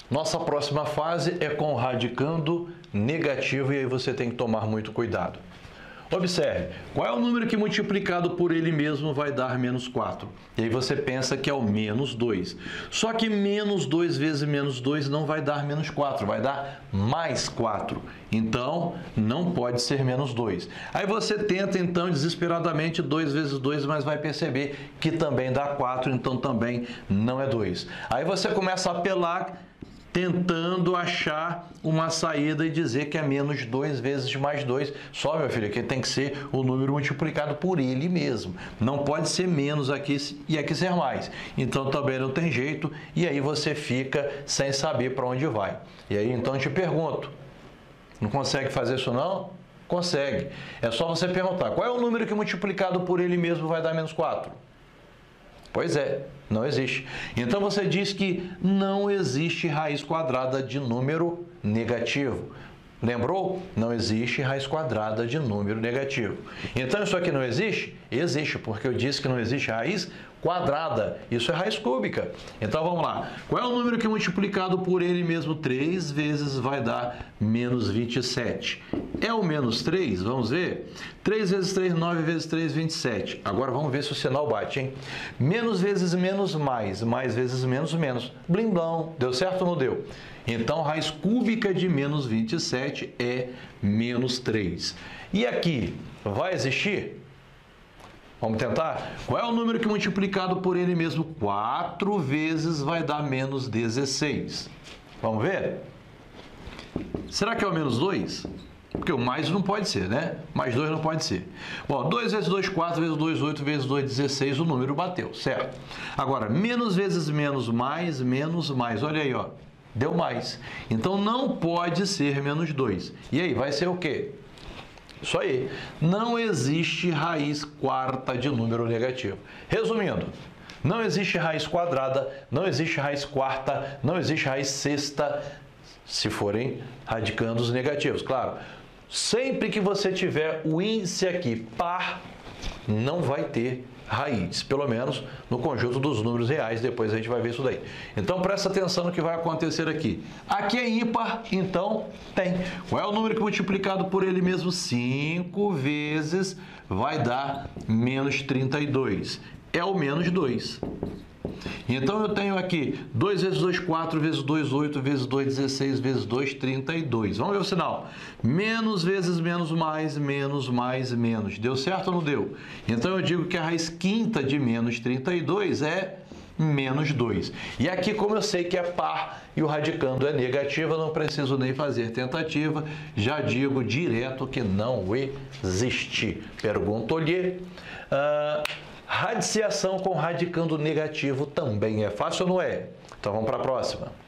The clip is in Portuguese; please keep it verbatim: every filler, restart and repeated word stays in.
Nossa próxima fase é com radicando negativo e aí você tem que tomar muito cuidado. Observe, qual é o número que multiplicado por ele mesmo vai dar menos quatro? E aí você pensa que é o menos dois. Só que menos dois vezes menos dois não vai dar menos quatro, vai dar mais quatro. Então, não pode ser menos dois. Aí você tenta, então, desesperadamente dois vezes dois, mas vai perceber que também dá quatro, então também não é dois. Aí você começa a apelar, tentando achar uma saída e dizer que é menos dois vezes mais dois. Só, meu filho, que tem que ser o número multiplicado por ele mesmo. Não pode ser menos aqui e aqui ser mais. Então, também não tem jeito e aí você fica sem saber para onde vai. E aí, então, eu te pergunto, não consegue fazer isso não? Consegue. É só você perguntar, qual é o número que multiplicado por ele mesmo vai dar menos quatro? Pois é, não existe. Então você diz que não existe raiz quadrada de número negativo. Lembrou? Não existe raiz quadrada de número negativo. Então isso aqui não existe? Existe, porque eu disse que não existe raiz quadrada. Isso é raiz cúbica. Então vamos lá. Qual é o número que multiplicado por ele mesmo três vezes vai dar menos vinte e sete? É o menos três? Vamos ver? três vezes três, nove vezes três, vinte e sete. Agora vamos ver se o sinal bate, hein? Menos vezes menos, mais. Mais vezes menos, menos. Blim, blão. Deu certo ou não deu? Então, raiz cúbica de menos vinte e sete é menos três. E aqui, vai existir? Vamos tentar? Qual é o número que multiplicado por ele mesmo quatro vezes vai dar menos dezesseis? Vamos ver? Será que é o menos dois? Porque o mais não pode ser, né? Mais dois não pode ser. Bom, dois vezes dois, quatro, vezes dois, oito, vezes dois, dezesseis, o número bateu, certo? Agora, menos vezes menos, mais, menos, mais. Olha aí, ó. Deu mais. Então, não pode ser menos dois. E aí, vai ser o quê? Isso aí. Não existe raiz quarta de número negativo. Resumindo, não existe raiz quadrada, não existe raiz quarta, não existe raiz sexta, se forem radicandos negativos. Claro, sempre que você tiver o índice aqui par, não vai ter raiz, pelo menos no conjunto dos números reais, depois a gente vai ver isso daí. Então, presta atenção no que vai acontecer aqui. Aqui é ímpar, então tem. Qual é o número que multiplicado por ele mesmo cinco vezes vai dar menos trinta e dois? É o menos dois. Então, eu tenho aqui dois vezes dois, quatro, vezes dois, oito, vezes dois, dezesseis, vezes dois, trinta e dois. Vamos ver o sinal. Menos vezes menos, mais, menos, mais, menos. Deu certo ou não deu? Então, eu digo que a raiz quinta de menos trinta e dois é menos dois. E aqui, como eu sei que é par e o radicando é negativo, eu não preciso nem fazer tentativa. Já digo direto que não existe. Pergunto-lhe... Uh, radiciação com radicando negativo também é fácil ou não é? Então vamos para a próxima.